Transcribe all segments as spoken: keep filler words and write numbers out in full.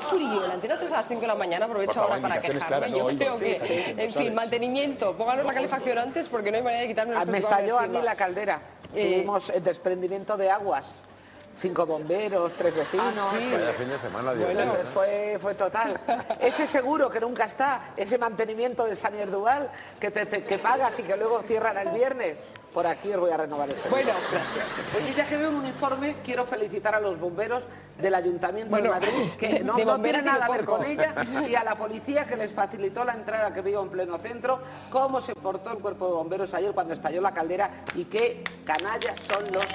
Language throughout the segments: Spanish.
frío, la antena tres a las cinco de la mañana, aprovecho favor, ahora para quejarme. clara, Yo no, creo sí, que, sí, sí, en sabes. fin, mantenimiento, pónganos la calefacción antes porque no hay manera de quitarme los Me estalló a mí la caldera. Eh, Tuvimos el desprendimiento de aguas. Cinco bomberos, tres vecinos. Ah, sí. Vaya fin de semana, Dios Bueno, mío. fue, fue total. Ese seguro que nunca está, ese mantenimiento de Sanier Duval que, te, te- que pagas y que luego cierran el viernes, por aquí os voy a renovar el seguro. Bueno, gracias. Oye, ya que veo un uniforme, quiero felicitar a los bomberos del Ayuntamiento Bueno, de Madrid, que no, de no bombera tiene nada tiene a ver poco. con ella, y a la policía que les facilitó la entrada, que vio en pleno centro, cómo se portó el cuerpo de bomberos ayer cuando estalló la caldera y qué canallas son los...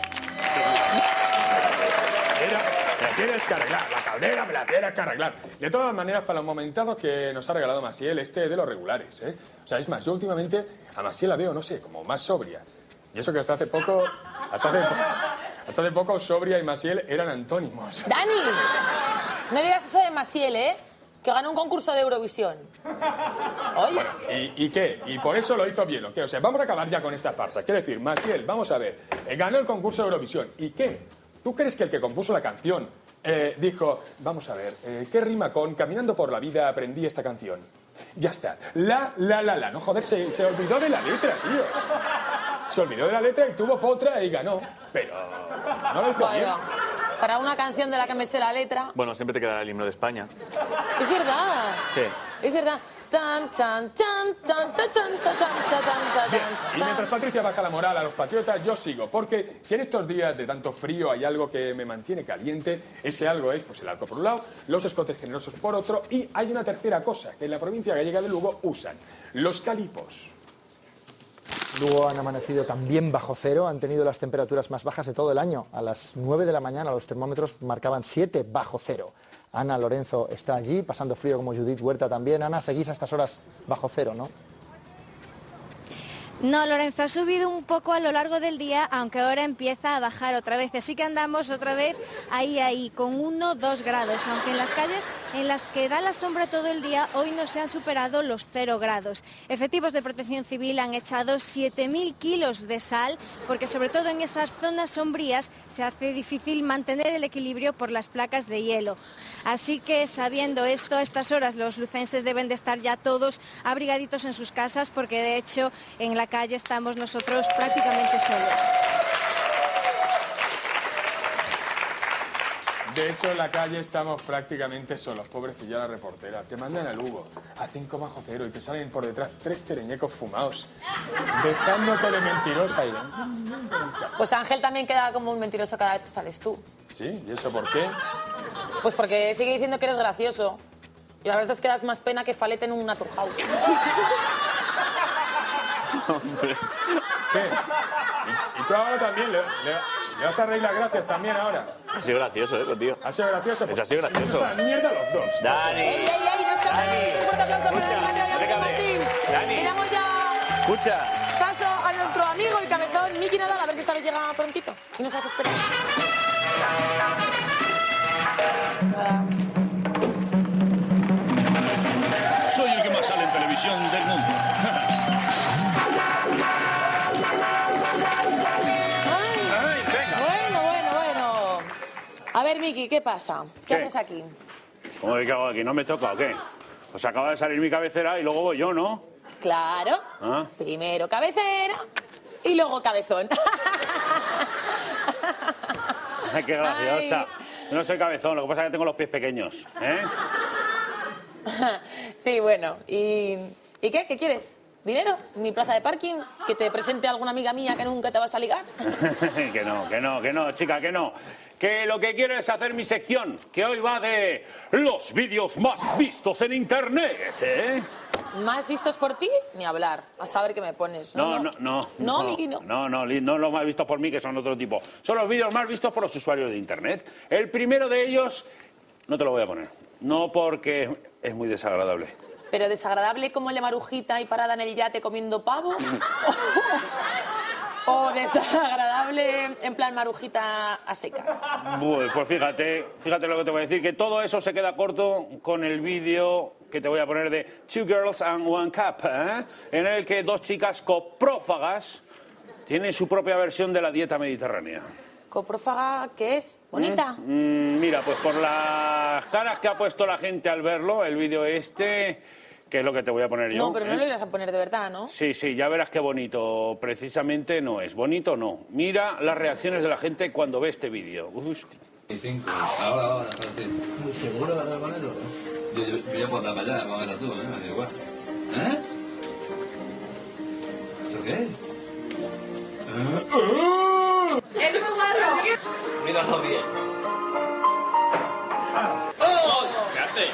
Mira, me la tienes que arreglar, la caldera me la tienes que arreglar. De todas maneras, para los momentados que nos ha regalado Maciel, este es de los regulares, ¿eh? O sea, es más, yo últimamente a Maciel la veo, no sé, como más sobria. Y eso que hasta hace poco, hasta hace, hasta hace poco sobria y Maciel eran antónimos. ¡Dani! No digas eso de Maciel, ¿eh? Que ganó un concurso de Eurovisión. Oye. ¿Y, ¿Y qué? Y por eso lo hizo bien, ¿o qué? O sea, vamos a acabar ya con esta farsa. Quiero decir, Maciel, vamos a ver, eh, ganó el concurso de Eurovisión. ¿Y qué? ¿Tú crees que el que compuso la canción eh, dijo, vamos a ver, eh, ¿qué rima con caminando por la vida aprendí esta canción? Ya está. La, la, la, la. No, joder, se, se olvidó de la letra, tío. Se olvidó de la letra y tuvo potra y ganó. Pero no lo hizo bien. Vaya. Para una canción de la que me sé la letra. Bueno, siempre te quedará el himno de España. Es verdad. Sí. Es verdad. Tan, tan, tan, tan, tan, tan, tan, tan, tan, Bien, tan, y mientras Patricia baja la moral a los patriotas, yo sigo, porque si en estos días de tanto frío hay algo que me mantiene caliente, ese algo es pues el alcohol por un lado, los escotes generosos por otro, y hay una tercera cosa que en la provincia gallega de Lugo usan, los calipos. Luego han amanecido también bajo cero, han tenido las temperaturas más bajas de todo el año. A las nueve de la mañana los termómetros marcaban siete bajo cero. Ana Lorenzo está allí, pasando frío como Judith Huerta también. Ana, seguís a estas horas bajo cero, ¿no? No, Lorenzo, ha subido un poco a lo largo del día, aunque ahora empieza a bajar otra vez. Así que andamos otra vez ahí, ahí, con uno, dos grados. Aunque en las calles en las que da la sombra todo el día, hoy no se han superado los cero grados. Efectivos de Protección Civil han echado siete mil kilos de sal, porque sobre todo en esas zonas sombrías se hace difícil mantener el equilibrio por las placas de hielo. Así que, sabiendo esto, a estas horas los lucenses deben de estar ya todos abrigaditos en sus casas, porque de hecho en la calle estamos nosotros prácticamente solos. De hecho, en la calle estamos prácticamente solos, pobrecilla la reportera. Te mandan a Lugo a cinco bajo cero y te salen por detrás tres tereñecos fumados, dejándote de mentirosa. Y... Pues Ángel también queda como un mentiroso cada vez que sales tú. ¿Sí? ¿Y eso por qué? Pues porque sigue diciendo que eres gracioso. Y a veces quedas más pena que falete en un naturhaus. Hombre. ¿Qué? ¿Y, y tú ahora también? ¿Le, le, le vas a reír las gracias también ahora? Ha sido gracioso, ¿eh, contigo? ¿Ha sido gracioso? Eso ha sido gracioso. Pues a la mierda los dos. Dani. ¡Ey, ey, ey! ¡No os cabréis! ¡Un fuerte aplauso para el Dani no te cabres. Martín! Dani. Y damos ya Escucha. paso a nuestro amigo y cabezón Miki Nadal, a ver si esta vez llega prontito y nos hace esperar. Nada. Soy el que más sale en televisión del mundo. Ay, Ay, venga. bueno, bueno, bueno. A ver, Miki, ¿qué pasa? ¿Qué, ¿Qué? haces aquí? ¿Cómo que hago aquí? ¿No me toca o qué? Pues acaba de salir mi cabecera y luego voy yo, ¿no? Claro. ¿Ah? Primero cabecera y luego cabezón. Ay, qué graciosa. Yo no soy cabezón, lo que pasa es que tengo los pies pequeños, ¿eh? Sí, bueno. ¿Y, ¿Y qué? ¿Qué quieres? ¿Dinero? ¿Mi plaza de parking? ¿Que te presente a alguna amiga mía que nunca te vas a ligar? Que no, que no, que no, chica, que no. Que lo que quiero es hacer mi sección, que hoy va de los vídeos más vistos en Internet, ¿eh? ¿Más vistos por ti? Ni hablar. A saber qué me pones. No, no, no. No, Miki, no. No, no, Liz, no los más vistos por mí, que son otro tipo. Son los vídeos más vistos por los usuarios de Internet. El primero de ellos, no te lo voy a poner. No porque es muy desagradable. ¿Pero desagradable como el de Marujita y parada en el yate comiendo pavo? ¿O desagradable en plan Marujita a secas? Pues, pues fíjate, fíjate lo que te voy a decir, que todo eso se queda corto con el vídeo que te voy a poner de Two Girls and One Cup, ¿eh? En el que dos chicas coprófagas tienen su propia versión de la dieta mediterránea. Coprófaga, ¿qué es? ¿Bonita? Mm, mm, mira, pues por las caras que ha puesto la gente al verlo, el vídeo este, que es lo que te voy a poner yo. No, pero no ¿eh? lo irás a poner de verdad, ¿no? Sí, sí, ya verás qué bonito. Precisamente no es. Bonito no. Mira las reacciones de la gente cuando ve este vídeo. Hostia. Ahora, ahora, espérate. ¿Muy seguro vas a ponerlo? Yo, yo, yo voy a apuntar para allá, vamos a ver tú, ¿eh? Me da igual. ¿Eh? ¿Esto qué es? ¡Es muy guarro! Míralo bien. ¡Oh! ¿Qué haces?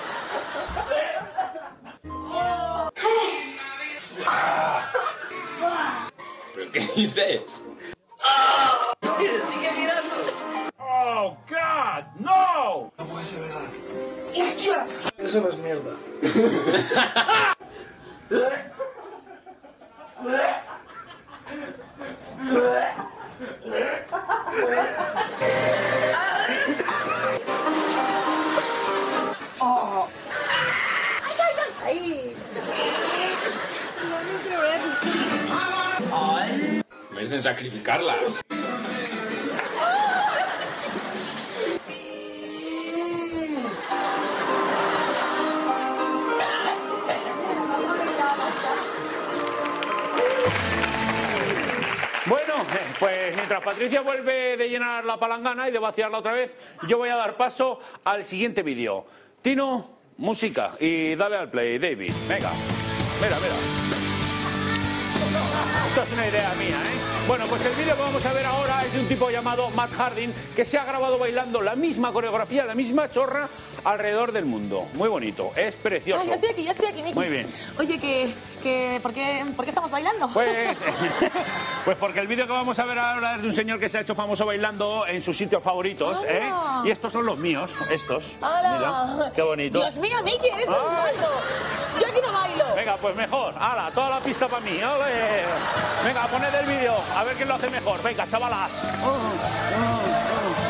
¿Pero qué dices? ¡Sigue mirando! ¡Oh, God! ¡No! No puede ser verdad. ¡Hostia! Eso no es mierda. ¡Oh! ¡Ay, ay, ay! ¡Ay! ¡Ay! Merecen sacrificarlas. Bueno, pues mientras Patricia vuelve de llenar la palangana y de vaciarla otra vez, yo voy a dar paso al siguiente vídeo. Tino, música y dale al play, David. Venga, mira, mira. Esto es una idea mía, ¿eh? Bueno, pues el vídeo que vamos a ver ahora es de un tipo llamado Matt Harding que se ha grabado bailando la misma coreografía, la misma chorra alrededor del mundo. Muy bonito, es precioso. Ay, ya estoy aquí, ya estoy aquí, Miki. Muy bien. Oye, que, que ¿por, qué, ¿por qué estamos bailando? Pues, pues porque el vídeo que vamos a ver ahora es de un señor que se ha hecho famoso bailando en sus sitios favoritos, ¿eh? ¡Hala! Y estos son los míos, estos. ¡Hala! Mira, qué bonito. Dios mío, Miki, eres un Ay. malo. Yo aquí no bailo. Venga, pues mejor. ¡Hala! Toda la pista para mí. ¡Ole! Venga, poned el vídeo. A ver quién lo hace mejor. Venga, chavalas. Oh, oh, oh.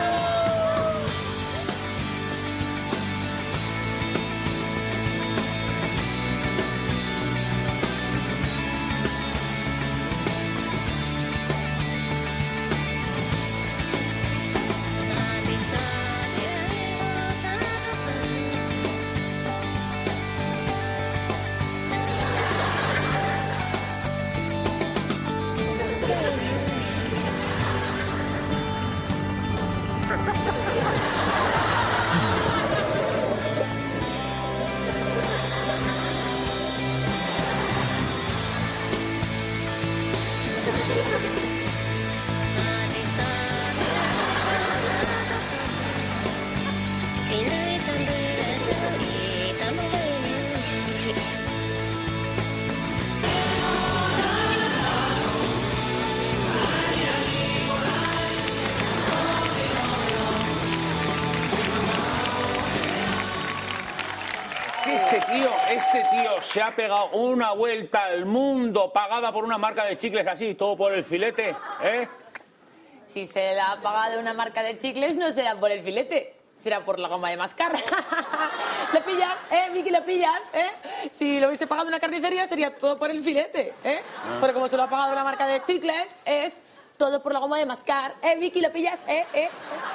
Este tío, este tío se ha pegado una vuelta al mundo pagada por una marca de chicles así, todo por el filete, ¿eh? Si se la ha pagado una marca de chicles, no será por el filete, será por la goma de mascar. ¿Lo pillas, eh, Miki, lo pillas, eh? Si lo hubiese pagado una carnicería, sería todo por el filete, eh? Ah. Pero como se lo ha pagado una marca de chicles, es todo por la goma de mascar. Eh, Miki, ¿lo pillas, eh, eh?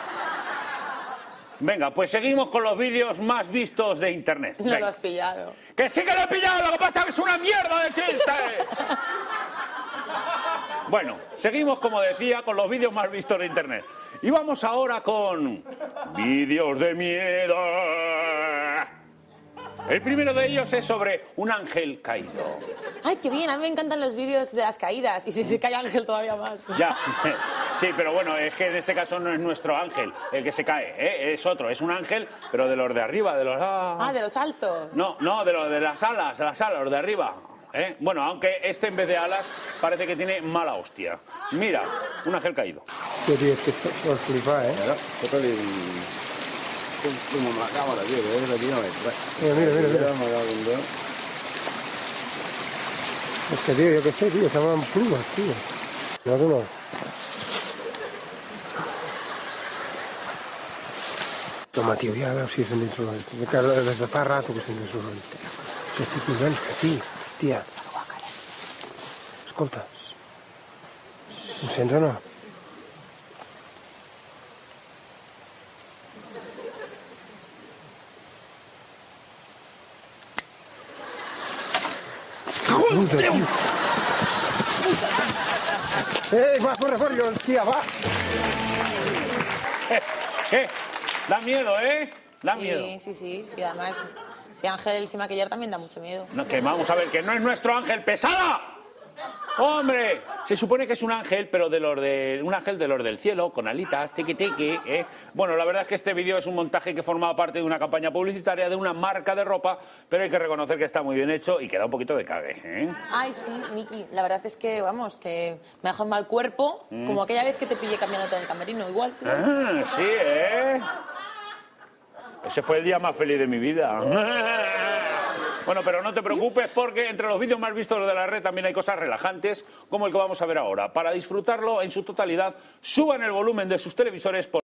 Venga, pues seguimos con los vídeos más vistos de internet. No Venga. lo has pillado. ¡Que sí que lo he pillado! Lo que pasa es que es una mierda de chiste. Bueno, seguimos, como decía, con los vídeos más vistos de internet. Y vamos ahora con vídeos de miedo. El primero de ellos es sobre un ángel caído. Ay, qué bien, a mí me encantan los vídeos de las caídas. Y si se cae Ángel, todavía más. Ya, sí, pero bueno, es que en este caso no es nuestro ángel el que se cae, ¿eh? Es otro, es un ángel, pero de los de arriba, de los... Ah, Ah, de los altos. No, no, de los de las alas, de las alas, los de arriba. ¿Eh? Bueno, aunque este en vez de alas parece que tiene mala hostia. Mira, un ángel caído. Tío, tío, es que esto por flipar, ¿eh? Como la cámara, tío, que es de kilómetros. Mira, mira, mira, mira. Es que, tío, yo qué sé, tío, se llaman plumas, tío. No, tú no. Toma, tío, ya veo si son insolentes. Claro, desde fa rato que son insolentes. Que sí, collons, que sí, tia. Escolta, ho sents o no? Bruto, tío. ¡Eh, va, corre, corre, tía, va! ¿Qué? ¿Qué? Da miedo, ¿eh? Da sí, miedo. Sí, sí, sí, además, si Ángel sin maquillar también da mucho miedo. No, que vamos a ver, que no es nuestro Ángel, pesada. ¡Hombre! Se supone que es un ángel, pero de los de, un ángel de los del cielo, con alitas, tiqui tiqui, ¿eh? Bueno, la verdad es que este vídeo es un montaje que formaba parte de una campaña publicitaria de una marca de ropa, pero hay que reconocer que está muy bien hecho y que da un poquito de cague, ¿eh? Ay, sí, Miki, la verdad es que, vamos, que me dejó mal cuerpo, Mm. como aquella vez que te pillé cambiándote en el camerino, igual. Ah, sí, ¿eh? Ese fue el día más feliz de mi vida. Bueno, pero no te preocupes porque entre los vídeos más vistos de la red también hay cosas relajantes, como el que vamos a ver ahora. Para disfrutarlo en su totalidad, suban el volumen de sus televisores por